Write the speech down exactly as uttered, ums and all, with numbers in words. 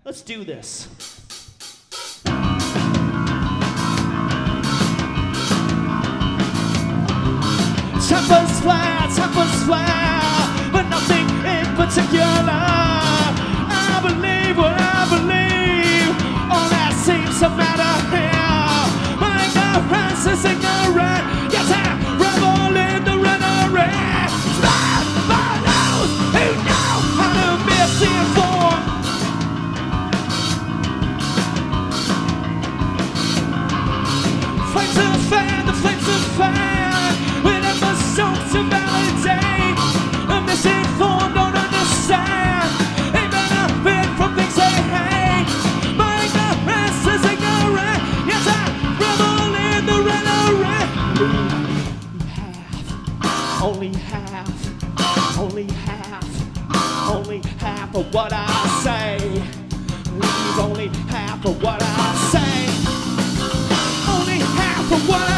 Let's do this. Tempers flare, tempers flare, but nothing in particular. I believe what I believe, all that seems to matter here. My ignorance is ignorant, yes I revel in the rhetoric. Stand by those who know how to misinform. Flames of fan, the flames of fan, whenever songs to validate. I'm misinformed, don't understand. Ain't benefit from things they hate. My ignorance is ignorant, yes I revel in the rhetoric. Half, only half, only half, only half of what I say. Leave only half of what I say. Only half of what I